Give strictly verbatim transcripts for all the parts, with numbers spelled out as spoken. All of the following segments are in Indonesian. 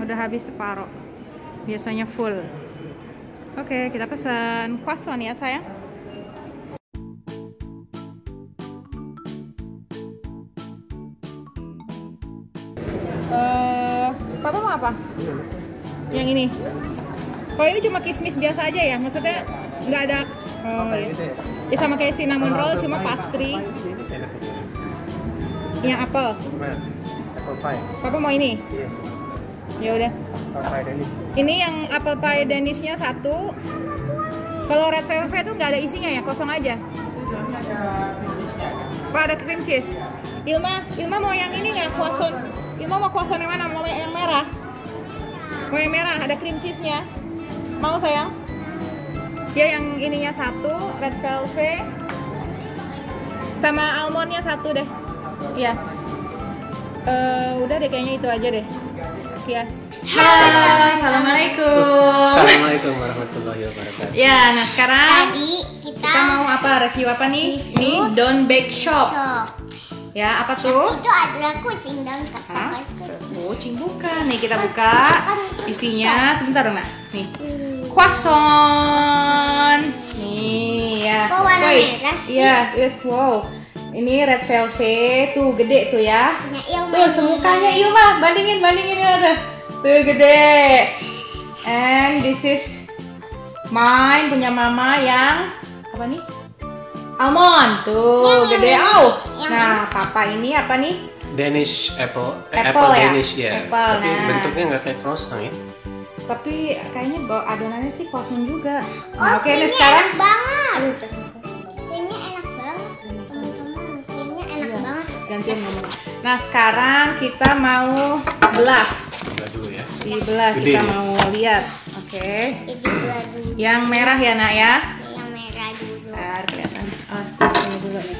Udah habis separuh. Biasanya full. Oke, kita pesan croissant ya sayang. Uh, Papa mau apa? Yang ini. Kalau ini cuma kismis biasa aja ya, maksudnya nggak ada. Oh, ya. Ya sama kayak cinnamon roll, cuma pastry. Yang apple. Apple pie. Papa mau ini? Ya udah. Apple pie Danish. Ini yang apple pie Danishnya satu. Kalau red velvet tuh nggak ada isinya ya, kosong aja. Pak ada cream cheese. Ilma, Ilma mau yang ini nggak croissant? Ilma mau croissant yang mana? Mau yang merah? Mau yang merah? Ada cream cheese-nya. Mau sayang? Ya yang ininya satu, red velvet. Sama almondnya satu deh. Iya. Uh, udah deh kayaknya itu aja deh. Ya. Halo, assalamualaikum. Assalamualaikum warahmatullahi wabarakatuh. Ya, nah sekarang Tadi kita, kita mau apa? Review apa nih? Review Ini Don't Bake Shop. shop. Ya, apa tuh? Itu adalah kucing dan Hah? kakak kucing. Kucing bukan. Nih kita buka. Isinya sebentar dong, Nak. Nih. Croissant. Nih ya. Oh, warna Wait. merah sih. Iya, yes, wow. Ini red velvet tuh gede tuh ya. Punya Ilma Tuh nih. semukanya Ilma, bandingin bandingin Ilma tuh. Tuh gede. And this is mine punya mama yang apa nih? Almond tuh Yang- gede. yang ini. Oh. Yang Nah, papa ini apa nih? Danish apple, eh, Apple apple ya? Danish ya. Apple, Tapi nah. bentuknya nggak kayak croissant ya. Tapi kayaknya bawa adonannya sih kosong juga. Oh, Nah, oke, krimnya nih sekarang. enak banget. Aduh, kasih makan. Krimnya enak banget, teman-teman. Krimnya enak Iya. banget. Gantian ngomong. Nah, sekarang kita mau belah. Coba dulu ya. Dibelah Gede kita nih. mau lihat. Oke. Jadi belah dulu. Yang merah ya, Nak ya. Yang merah dulu. Bentar, kelihatan. Oh, sini dulu nih.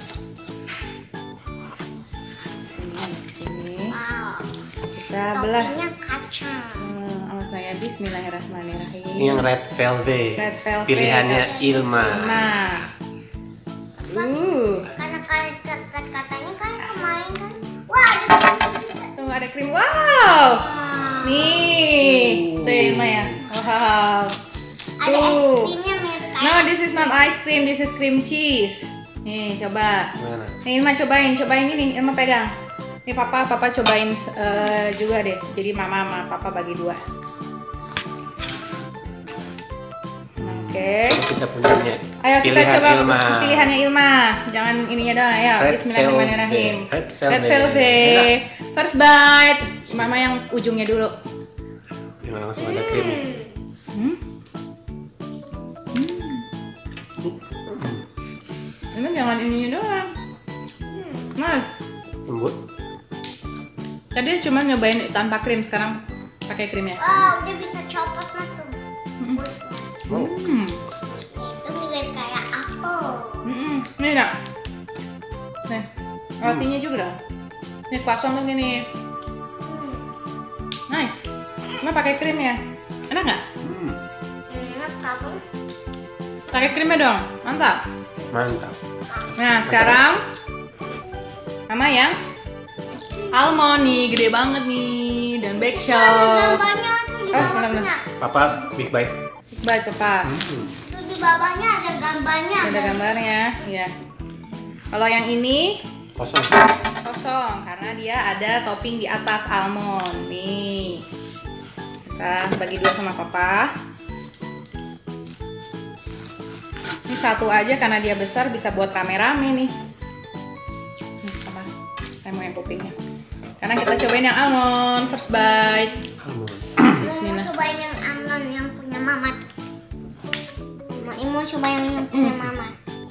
Sini, sini. Wow. Kita belah. Toppingnya kacang. Hmm, awas Nak ya. Bismillahirrahmanirrahim. Ini yang red velvet. Red velvet. Pilihannya Ilma. Nah. Uh. Karena kayak kata- katanya kan kemarin kan. Wah, ada krim. Tunggu ada krim. Wow. Nih. Tuh Ilma ya. Wow. Ada es Tuh. krimnya mirip kayak. No, this is not ice cream, this is cream cheese. Nih, coba. Gimana? Nih, Ilma cobain, cobain ini, Ilma pegang. Nih, papa, papa cobain eh, juga deh. Jadi mama sama papa bagi dua. Oke. Kita punyanya. Ayo kita Pilihan coba Ilma. pilihannya Ilma. Jangan ininya doang. Ayo, Red Bismillahirrahmanirrahim. velvet. Red velvet. Red velvet. First bite. Mama yang ujungnya dulu. Gimana langsung ada krimnya? Hmm? Ini jangan ininya doang. Nice. Lembut. Tadi cuma nyobain tanpa krim, sekarang pakai krimnya. Oh, udah bisa copot lah tuh. Wow. Hmm. Itu mirip kayak apel. Hmm. Nih nak. Nih, rotinya juga dong. Nih croissant tuh gini. Hmm. Nice. Cuma pakai krim ya. Enak nggak? Hmm. Enak kamu. Pakai krimnya dong. Mantap. Mantap. Nah sekarang Mama yang almond nih, gede banget nih, dan bake Ada shop. gambarnya tuh di Oh, sebentar, bawahnya. Papa big bite. Baik papa. Hmm. Tuh di bawahnya ada gambarnya. Ada gambarnya, ya. Kalau yang ini Kosong. kosong karena dia ada topping di atas almond nih. Kita bagi dua sama papa. Ini satu aja karena dia besar bisa buat rame-rame nih. Nih, apa? Saya mau yang kupingnya. Karena kita cobain yang almond first bite. Almond. Bismillah. Mau cobain yang almond yang punya mama. Mau mau coba yang yang punya mama.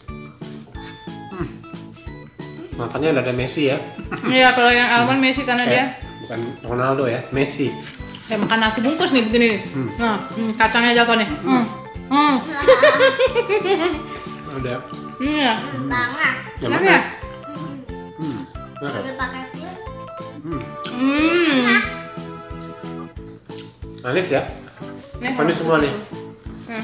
Makannya ada Messi ya. Iya, kalau yang almond Messi karena Eh, dia bukan Ronaldo ya, Messi. saya makan nasi bungkus nih begini nih. Nah, hmm, kacangnya jatuh nih. Hmm. Hmm. Ada. Iya. Banget. Yang Enak mana? ya? Hmm. Enak. Udah pakai fil. Hmm. Hmm. Manis ya? Nih, Manis semua nih. Nah.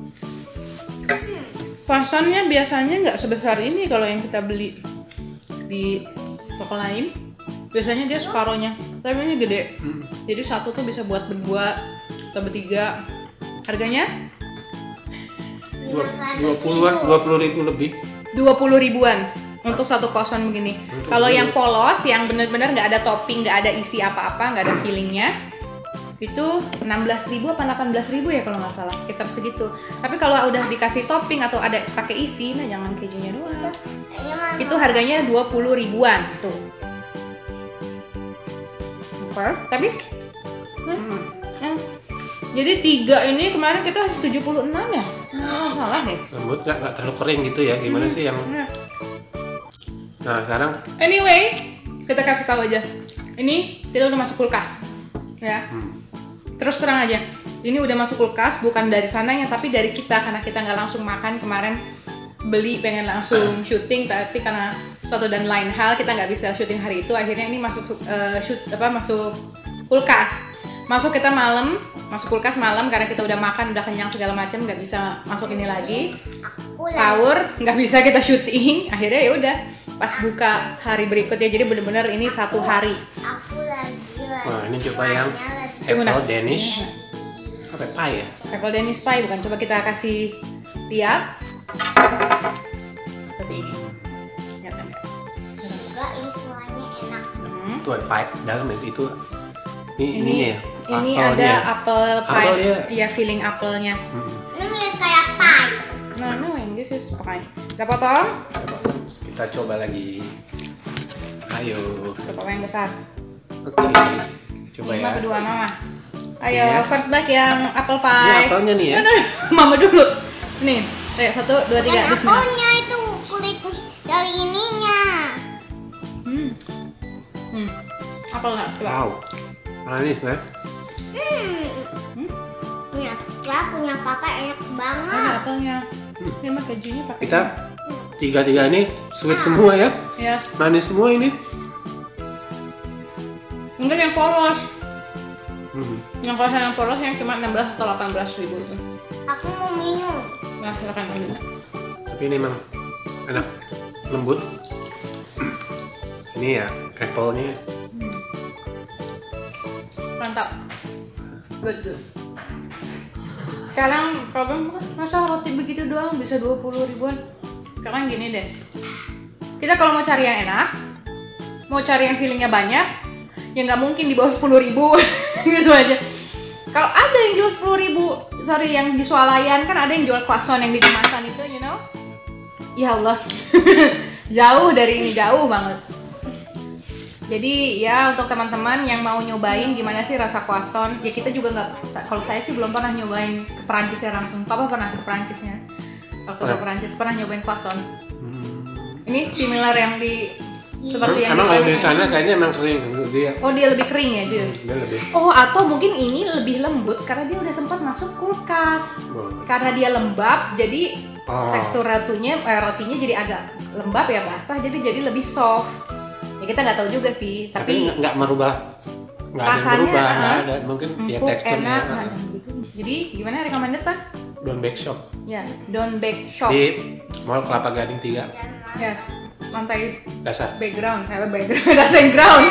Croissantnya biasanya nggak sebesar ini kalau yang kita beli di toko lain. Biasanya dia separohnya. Tapi ini gede. Hmm. Jadi satu tuh bisa buat berdua atau bertiga. Harganya Dua dua puluhan, dua puluh ribu lebih. dua puluh ribuan untuk satu croissant begini. Untuk Kalau dulu. yang polos, yang bener-bener nggak ada topping, nggak ada isi apa-apa, nggak ada fillingnya, itu enam belas ribu apa delapan belas ribu ya kalau nggak salah, sekitar segitu. Tapi kalau udah dikasih topping atau ada pakai isi, nah jangan kejunya doang. Iya, Mama. Itu harganya dua puluh ribuan tuh. Oke, tapi hmm. Hmm. Jadi tiga ini kemarin kita tujuh puluh enam ya? Nggak salah deh. Lembut nggak nggak terlalu kering gitu ya? Gimana sih yang? Nah. Nah sekarang Anyway, kita kasih tahu aja. Ini kita udah masuk kulkas, ya. hmm. Terus terang aja, ini udah masuk kulkas bukan dari sananya tapi dari kita karena kita nggak langsung makan kemarin, beli pengen langsung syuting tapi karena satu dan lain hal kita nggak bisa syuting hari itu, akhirnya ini masuk uh, shoot apa masuk kulkas. Masuk kita malam, masuk kulkas malam karena kita udah makan udah kenyang segala macam, nggak bisa masuk ini lagi. Aku lagi- Sahur nggak bisa kita syuting, akhirnya ya udah pas buka hari berikutnya, jadi bener-bener ini satu hari. Aku lagi. Wah ini coba yang Gimana? apple Danish. Apa pie ya? Apple Danish pie bukan, coba kita kasih lihat seperti ini. Lihat nggak? Enggak, ini semuanya enak. Hmm. Itu ada pie dalam itu. itu. Ini Ini ininya ya. ini Apelnya. ada apple pie, Apelnya. ya filling apelnya. Hmm. Ini mirip kayak pie. No no, yang this is pie. Kita potong, Kita coba lagi. Ayo. kita potong yang besar. Oke. Coba Lima ya. berdua mama. Ayo Iya. first bite yang apple pie. Ini apelnya nih ya. No, no, mama dulu. Sini. Ayo satu dua tiga. Bukan Bismillah. apelnya, itu kulit dari ininya. Hmm. Hmm. Apel nggak? Coba. Wow. Manis ya. Hmm. Hmm? Punya ya, punya papa enak Ada banget. apelnya. Ini mah kejunya pakai. Kita tiga-tiga ini sweet semua ya. Yes. Manis semua ini. Mungkin yang polos. Hmm. Yang kalau yang polos yang cuma enam belas atau delapan belas ribu itu. Aku mau minum. Nah, silakan ambil. Tapi ini memang enak, lembut. Ini ya apple-nya. Mantap. Good, good. Sekarang problem masa roti begitu doang bisa dua puluh ribuan. Sekarang gini deh. Kita kalau mau cari yang enak, mau cari yang fillingnya banyak, ya nggak mungkin di bawah sepuluh ribu gitu aja. Kalau ada yang jual sepuluh ribu, sorry yang di swalayan kan ada yang jual croissant yang di kemasan itu, you know? Ya Allah, jauh dari ini, jauh banget. Jadi ya untuk teman-teman yang mau nyobain gimana sih rasa croissant, ya kita juga nggak, kalau saya sih belum pernah nyobain ke Perancis ya langsung. Papa pernah ke Perancisnya, waktu ke Pernah. Perancis pernah nyobain croissant. Hmm. Ini similar yang di seperti yang Emang di kalau di Perancis. sana kayaknya emang sering dia. Oh dia lebih kering ya dia. Dia lebih. Oh atau mungkin ini lebih lembut karena dia udah sempat masuk kulkas. Wow. Karena dia lembab jadi Oh. tekstur rotinya eh, rotinya jadi agak lembab ya, basah jadi jadi lebih soft. Ya kita nggak tahu juga sih, Tapi tapi, nggak- nggak merubah, nggak ada yang rasanya, berubah, nggak ah, ada. Mungkin ya empuk, teksturnya. enak, ah. nah, gitu. Jadi gimana recommended Pak? Don't Bake Shop Ya, Don't Bake Shop. di Mall Kelapa Gading tiga Yes, lantai dasar. background, eh background, lantai ground,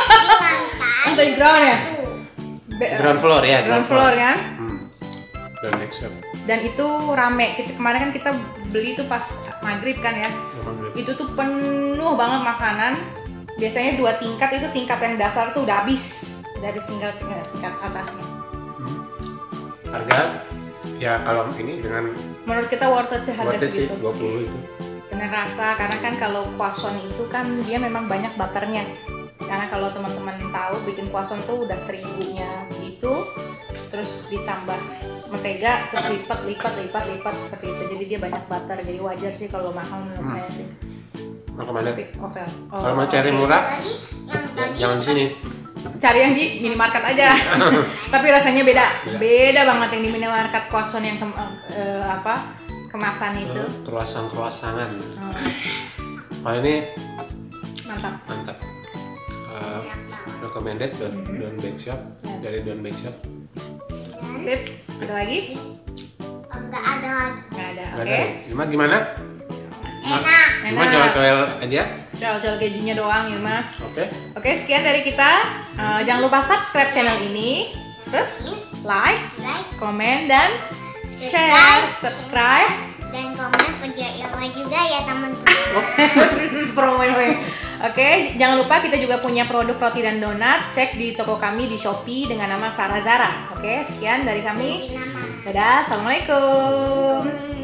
lantai ground ya. Ba- Ground floor ya. Ground floor kan. Hmm. Don't Bake Shop. Dan itu rame. Kita kemarin kan kita beli itu pas maghrib kan ya. Memang gitu. Itu tuh penuh banget makanan. Biasanya dua tingkat, itu tingkat yang dasar tuh udah habis, udah habis tinggal tingkat, tingkat atasnya. Hmm. Harga ya kalau ini dengan Menurut kita worth it sih harga worth it sih segitu. dua puluh itu. Bener rasa, karena kan kalau croissant itu kan dia memang banyak butternya. Karena kalau teman-teman tahu bikin croissant tuh udah terigunya gitu, terus ditambah mentega, terus lipat, lipat, lipat, lipat seperti itu. Jadi dia banyak butter, jadi wajar sih kalau mahal menurut Hmm. saya sih. Recommended. Tapi oke. Oh, Kalau mau cari oke. murah, Tadi yang tadi jangan di sini. Cari yang di minimarket aja. Tapi rasanya beda. Beda. Beda banget yang di minimarket croissant yang kem- eh, apa? Kemasan itu. Croissant croissantan. Hmm, Kalau ini mantap. mantap. Uh, recommended Don't, Don't Bake Shop Yes. dari Don't Bake Shop. Sip. Ada lagi? enggak ada lagi. Nggak ada. Oke. Nggak ada. Gimana? Gimana? Enak. Cuma coel-coel aja. Coel-coel kejunya doang Ilma. Oke. Oke, sekian dari kita. Uh, jangan lupa subscribe channel ini. Terus like, Like, komen, dan share. Subscribe. Subscribe. dan komen video Ilma juga ya teman-teman. Promo ini. Oke, jangan lupa kita juga punya produk roti dan donat. Cek di toko kami di Shopee dengan nama Sarah Zara. Oke, sekian dari kami. Kenapa? Dadah, assalamualaikum.